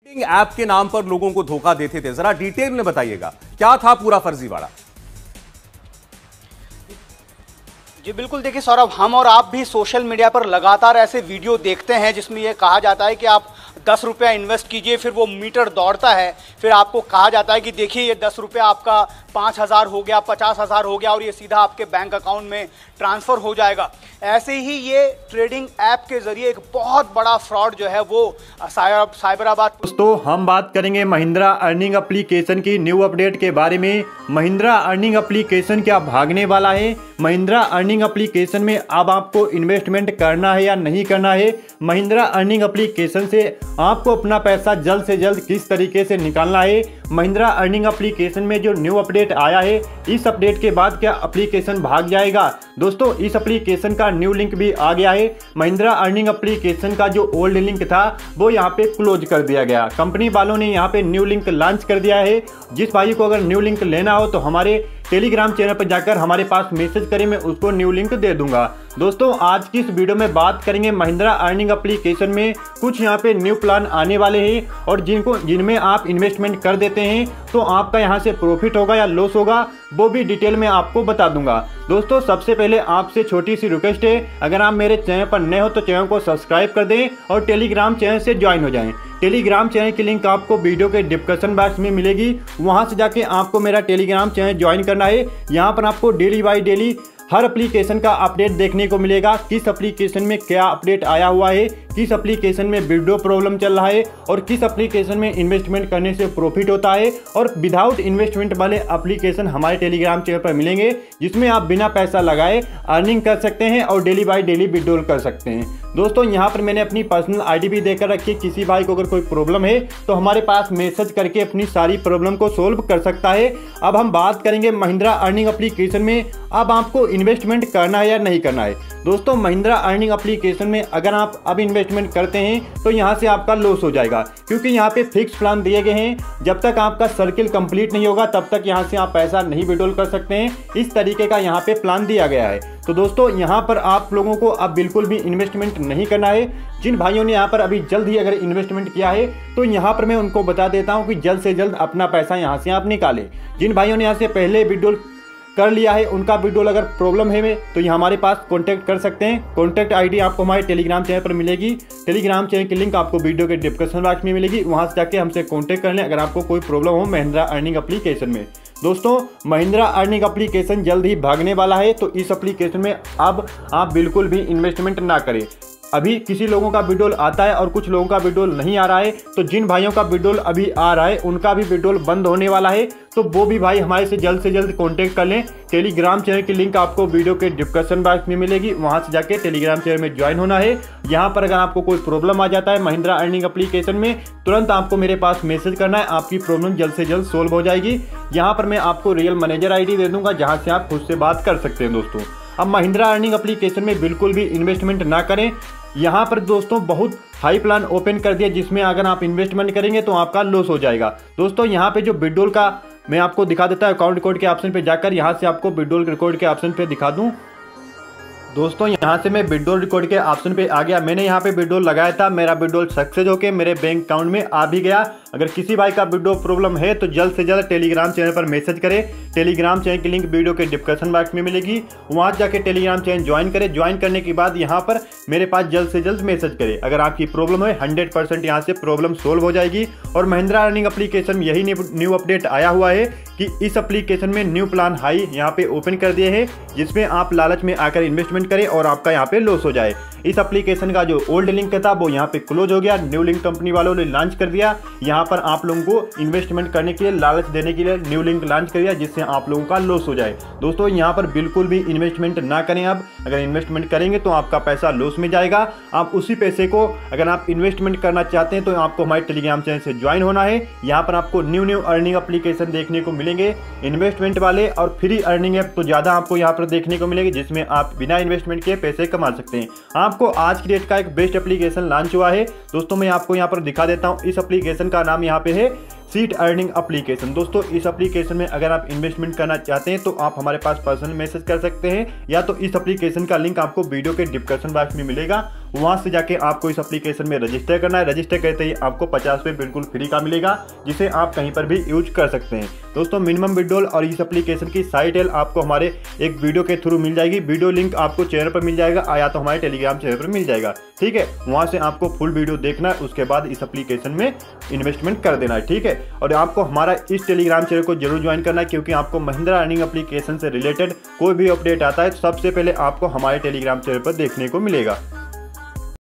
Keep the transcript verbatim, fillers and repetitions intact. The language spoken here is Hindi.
ऐप के नाम पर लोगों को धोखा देते थे, जरा डिटेल में बताइएगा क्या था पूरा फर्जीवाड़ा। जी बिल्कुल, देखिए सौरभ, हम और आप भी सोशल मीडिया पर लगातार ऐसे वीडियो देखते हैं जिसमें यह कहा जाता है कि आप दस रुपया इन्वेस्ट कीजिए, फिर वो मीटर दौड़ता है, फिर आपको कहा जाता है कि देखिए ये दस रुपया आपका पाँच हज़ार हो गया, पचास हज़ार हो गया और ये सीधा आपके बैंक अकाउंट में ट्रांसफ़र हो जाएगा। ऐसे ही ये ट्रेडिंग ऐप के ज़रिए एक बहुत बड़ा फ्रॉड जो है वो साइबराबाद। दोस्तों हम बात करेंगे महिंद्रा अर्निंग एप्लीकेशन की न्यू अपडेट के बारे में। महिंद्रा अर्निंग एप्लीकेशन क्या भागने वाला है? महिंद्रा अर्निंग एप्लीकेशन में अब आपको इन्वेस्टमेंट करना है या नहीं करना है? महिंद्रा अर्निंग एप्लीकेशन से आपको अपना पैसा जल्द से जल्द किस तरीके से निकालना है? महिंद्रा अर्निंग एप्लीकेशन में जो न्यू अपडेट आया है, इस अपडेट के बाद क्या एप्लीकेशन भाग जाएगा? दोस्तों इस एप्लीकेशन का न्यू लिंक भी आ गया है। महिंद्रा अर्निंग एप्लीकेशन का जो ओल्ड लिंक था वो यहाँ पे क्लोज कर दिया गया। कंपनी वालों ने यहाँ पे न्यू लिंक लॉन्च कर दिया है। जिस भाई को अगर न्यू लिंक लेना हो तो हमारे टेलीग्राम चैनल पर जाकर हमारे पास मैसेज करें, मैं उसको न्यू लिंक दे दूंगा। दोस्तों आज की इस वीडियो में बात करेंगे महिंद्रा अर्निंग एप्लीकेशन में कुछ यहाँ पे न्यू प्लान आने वाले हैं और जिनको जिनमें आप इन्वेस्टमेंट कर देते हैं तो आपका यहाँ से प्रॉफिट होगा या लॉस होगा, वो भी डिटेल में आपको बता दूंगा। दोस्तों सबसे पहले आपसे छोटी सी रिक्वेस्ट है, अगर आप मेरे चैनल पर नए हो तो चैनल को सब्सक्राइब कर दें और टेलीग्राम चैनल से ज्वाइन हो जाएं। टेलीग्राम चैनल की लिंक आपको वीडियो के डिस्क्रिप्शन बॉक्स में मिलेगी, वहां से जाके आपको मेरा टेलीग्राम चैनल ज्वाइन करना है। यहाँ पर आपको डेली बाय डेली हर एप्लीकेशन का अपडेट देखने को मिलेगा, किस एप्लीकेशन में क्या अपडेट आया हुआ है, किस एप्लीकेशन में विड्रॉ प्रॉब्लम चल रहा है और किस एप्लीकेशन में इन्वेस्टमेंट करने से प्रॉफिट होता है। और विदाउट इन्वेस्टमेंट वाले एप्लीकेशन हमारे टेलीग्राम चैनल पर मिलेंगे जिसमें आप बिना पैसा लगाए अर्निंग कर सकते हैं और डेली बाय डेली विड्रॉल कर सकते हैं। दोस्तों यहाँ पर मैंने अपनी पर्सनल आईडी भी देकर रखी है, किसी भाई को अगर कोई प्रॉब्लम है तो हमारे पास मैसेज करके अपनी सारी प्रॉब्लम को सोल्व कर सकता है। अब हम बात करेंगे महिंद्रा अर्निंग एप्लीकेशन में अब आपको इन्वेस्टमेंट करना है या नहीं करना है। दोस्तों महिंद्रा अर्निंग एप्लीकेशन में अगर आप अब इन्वेस्टमेंट करते हैं तो यहाँ से आपका लॉस हो जाएगा, क्योंकि यहाँ पे फिक्स प्लान दिए गए हैं। जब तक आपका सर्किल कंप्लीट नहीं होगा तब तक यहाँ से आप पैसा नहीं विड्रॉल कर सकते हैं। इस तरीके का यहाँ पे प्लान दिया गया है। तो दोस्तों यहाँ पर आप लोगों को अब बिल्कुल भी इन्वेस्टमेंट नहीं करना है। जिन भाइयों ने यहाँ पर अभी जल्द ही अगर इन्वेस्टमेंट किया है तो यहाँ पर मैं उनको बता देता हूँ कि जल्द से जल्द अपना पैसा यहाँ से आप निकालें। जिन भाइयों ने यहाँ से पहले विड्रॉल कर लिया है उनका विड्रॉल अगर प्रॉब्लम है तो ये हमारे पास कांटेक्ट कर सकते हैं। कांटेक्ट आईडी आपको हमारे टेलीग्राम चैनल पर मिलेगी। टेलीग्राम चैनल की लिंक आपको वीडियो के डिस्क्रिप्शन बॉक्स में मिलेगी, वहां से जाके हमसे कांटेक्ट कर लें अगर आपको कोई प्रॉब्लम हो महिंद्रा अर्निंग एप्लीकेशन में। दोस्तों महिंद्रा अर्निंग एप्लीकेशन जल्द ही भागने वाला है, तो इस एप्लीकेशन में अब आप बिल्कुल भी इन्वेस्टमेंट ना करें। अभी किसी लोगों का विड्रॉल आता है और कुछ लोगों का विड्रॉल नहीं आ रहा है, तो जिन भाइयों का विड्रॉल अभी आ रहा है उनका भी विड्रॉल बंद होने वाला है, तो वो भी भाई हमारे से जल्द से जल्द कांटेक्ट कर लें। टेलीग्राम चैनल की लिंक आपको वीडियो के डिस्क्रिप्शन बॉक्स में मिलेगी, वहां से जाके टेलीग्राम चैनल में ज्वाइन होना है। यहाँ पर अगर आपको कोई प्रॉब्लम आ जाता है महिंद्रा अर्निंग एप्लीकेशन में, तुरंत आपको मेरे पास मैसेज करना है, आपकी प्रॉब्लम जल्द से जल्द सोल्व हो जाएगी। यहाँ पर मैं आपको रियल मैनेजर आई डी दे दूंगा जहाँ से आप खुद से बात कर सकते हैं। दोस्तों अब महिंद्रा अर्निंग एप्लीकेशन में बिल्कुल भी इन्वेस्टमेंट ना करें। यहाँ पर दोस्तों बहुत हाई प्लान ओपन कर दिया जिसमें अगर आप इन्वेस्टमेंट करेंगे तो आपका लॉस हो जाएगा। दोस्तों यहाँ पे जो विड्रॉल का मैं आपको दिखा देता हूँ, अकाउंट रिकॉर्ड के ऑप्शन पे जाकर यहाँ से आपको विड्रॉल रिकॉर्ड के ऑप्शन पे दिखा दूँ। दोस्तों यहाँ से मैं विड्रॉल रिकॉर्ड के ऑप्शन पे आ गया। मैंने यहाँ पे विड्रॉल लगाया था, मेरा विड्रॉल सक्सेस होकर मेरे बैंक अकाउंट में आ भी गया। अगर किसी भाई का विड्रॉल प्रॉब्लम है तो जल्द से जल्द टेलीग्राम चैनल पर मैसेज करें। टेलीग्राम चैनल की लिंक वीडियो के डिस्क्रिप्शन बॉक्स में मिलेगी, वहाँ जाके टेलीग्राम चैनल ज्वाइन करें। ज्वाइन करने के बाद यहाँ पर मेरे पास जल्द से जल्द मैसेज करें। अगर आपकी प्रॉब्लम है हंड्रेड परसेंट यहाँ से प्रॉब्लम सोल्व हो जाएगी। और महिंद्रा अर्निंग एप्लीकेशन यही न्यू अपडेट आया हुआ है कि इस एप्लीकेशन में न्यू प्लान हाई यहाँ पे ओपन कर दिए हैं जिसमें आप लालच में आकर इन्वेस्टमेंट करें और आपका यहाँ पे लॉस हो जाए। इस एप्लीकेशन का जो ओल्ड लिंक था वो यहाँ पे क्लोज हो गया, न्यू लिंक कंपनी वालों ने लॉन्च कर दिया। यहाँ पर आप लोगों को इन्वेस्टमेंट करने के लिए लालच देने के लिए न्यू लिंक लॉन्च कर दिया जिससे आप लोगों का लॉस हो जाए। दोस्तों यहाँ पर बिल्कुल भी इन्वेस्टमेंट ना करें। अब अगर इन्वेस्टमेंट करेंगे तो आपका पैसा लॉस में जाएगा। आप उसी पैसे को अगर आप इन्वेस्टमेंट करना चाहते हैं तो आपको हमारे टेलीग्राम चैनल से ज्वाइन होना है। यहाँ पर आपको न्यू न्यू अर्निंग एप्लीकेशन देखने को मिलेंगे, इन्वेस्टमेंट वाले और फ्री अर्निंग ऐप तो ज़्यादा आपको यहाँ पर देखने को मिलेगी जिसमें आप बिना इन्वेस्टमेंट के पैसे कमा सकते हैं। आपको आज की डेट का एक बेस्ट एप्लीकेशन लॉन्च हुआ है। दोस्तों मैं आपको यहाँ पर दिखा देता हूँ, इस एप्लीकेशन का नाम यहाँ पे है सीट अर्निंग एप्लीकेशन। दोस्तों इस एप्लीकेशन में अगर आप इन्वेस्टमेंट करना चाहते हैं तो आप हमारे पास पर्सनल मैसेज कर सकते हैं, या तो इस एप्लीकेशन का लिंक आपको वीडियो के डिस्क्रिप्शन बॉक्स में मिलेगा, वहाँ से जाके आपको इस एप्लीकेशन में रजिस्टर करना है। रजिस्टर करते ही आपको पचास रुपये बिल्कुल फ्री का मिलेगा, जिसे आप कहीं पर भी यूज कर सकते हैं। दोस्तों मिनिमम विड्रॉल और इस एप्लीकेशन की साइट है आपको हमारे एक वीडियो के थ्रू मिल जाएगी। वीडियो लिंक आपको चैनल पर मिल जाएगा या तो हमारे टेलीग्राम चैनल पर मिल जाएगा, ठीक है। वहाँ से आपको फुल वीडियो देखना है, उसके बाद इस एप्लीकेशन में इन्वेस्टमेंट कर देना है, ठीक है। और आपको हमारा इस टेलीग्राम चैनल को जरूर ज्वाइन करना है, क्योंकि आपको महिंद्रा अर्निंग एप्लीकेशन से रिलेटेड कोई भी अपडेट आता है तो सबसे पहले आपको हमारे टेलीग्राम चैनल पर देखने को मिलेगा।